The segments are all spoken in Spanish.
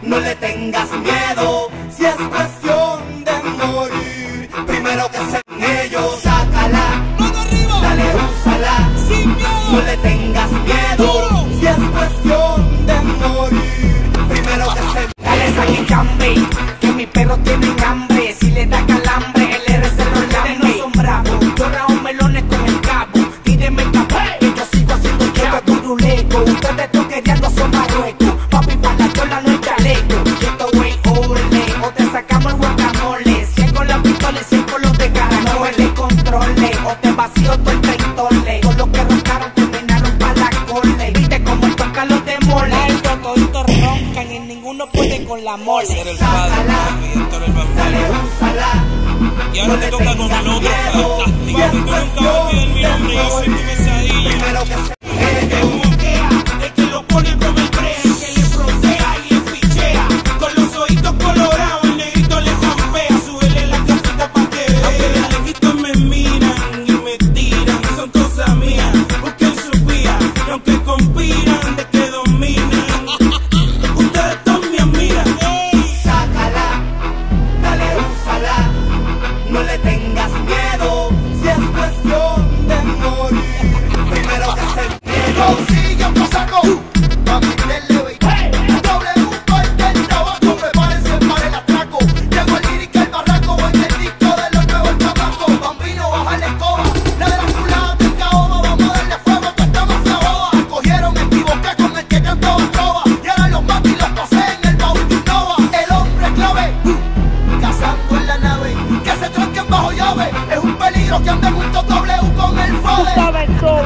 no le tengas miedo. Si es cuestión de morir, primero que sean ellos. Sácala, dale, úsala, no le tengas miedo. Si es cuestión de morir, primero que se... Dale San Cambe, que mis perros tienen hambre. Si le da calambre, el RC los lambe. No son bravos, yo rajo melones con el cabo. Tíreme el cabo, que yo sigo haciendo chavo. Turuleco, ustedes toqueteando son Marruecos. Papi, pa' la chola no hay chaleco. Esto güey, ole, o te sacamos el guacamole. 100 con la pistola y 100 con los de cara. No le controle, o te vacío todo el treintole. Con los que roncaron terminaron pa' la cole. Viste como el toca los demole. Toditos roncan y ninguno puede con la mole. Ser el padre, Dale, úsala, y ahora te toca con el otro fantástico. Tú nunca olvides mi nombre, yo soy tu pesadilla. primero que se... El que lo pone como el brea, el que le frontea y le pichea. Con los ojitos colorados, el negrito le zampea. Súbele la casita pa' que vea. Aunque de lejitos me miran y me tiran, son cosas mías. Busquen su vía, y aunque conspiran de que dominan, ustedes todos me admiran. Sácala, dale, úsala, no le tengas miedo. Si es cuestión de morir, primero que se... Sigue un cosaco, mami, denle baby. W parte el trabajo, prepárense para el atraco. Llegó el lírica, el barraco, en el disco de los nuevos chamacos. Bambino, baja la escoba, la de las culadas del caoba. Vamos a darle fuego que estamos a boba. Cogieron, me equivoqué con el que cantaba trova. Y ahora los matos y los pasé en el baúl de Innova. El hombre clave, cazando en la nave. Que se tranquen bajo llave, es un peligro que anden juntos W con el fade.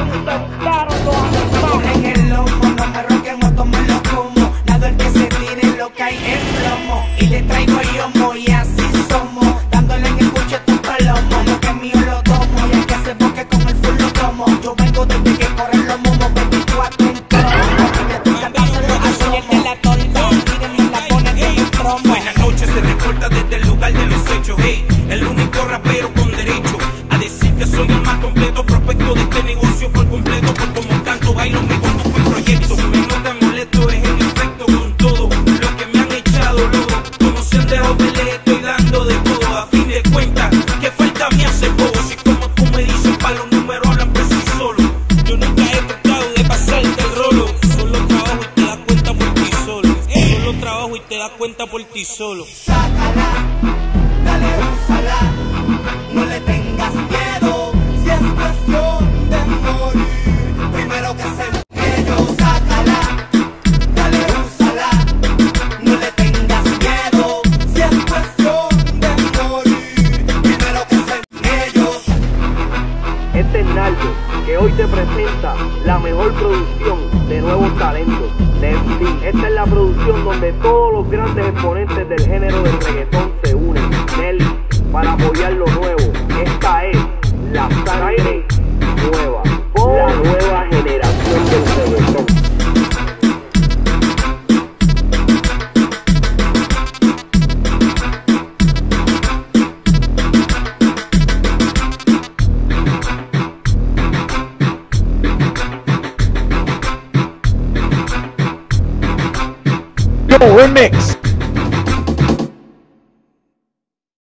En el lomo, no me roquen o me lo como. Nada el que se tire lo cae en plomo. Y le traigo yomo y así somos. Dándole en el cuche tu palomo. Lo que es mío lo tomo y el que se boque con el full lo tomo. Yo vengo desde que corren los momos 24 en cromo. De tu cantazo lo asomo. El de la torta, tírenme la ponen de mi promo. Buenas noches, se reporta desde el lugar de los hechos. Hey, el único rapero con derecho a decir que soy el más completo prospecto de este negocio por completo. Por como canto, bailo, me conduzco el proyecto. Me nota molesto, es en efecto con todo lo que me han echado loco. Como se han dejado de le estoy dando de todo. A fin de cuentas, que falta me hace poco. Si como tú me dices, pa' los números hablan por sí solo. Yo nunca he tratado de pasarte el rolo. Solo trabajo y te das cuenta por ti solo. Solo trabajo y te das cuenta por ti solo. Sácala, dale, úsala, no le tengas miedo. Si es cuestión de morir, primero que se... ellos. Sácala, dale, úsala, no le tengas miedo. Si es cuestión de morir, primero que se... ellos. Este es Naldo, que hoy te presenta la mejor producción de nuevos talentos de MC. Esta es la producción donde todos los grandes exponentes del género del reggaetón se unen, Nelly, para apoyar lo nuevo. Esta es la sangre nueva, la nueva generación del reggaetón. Remix.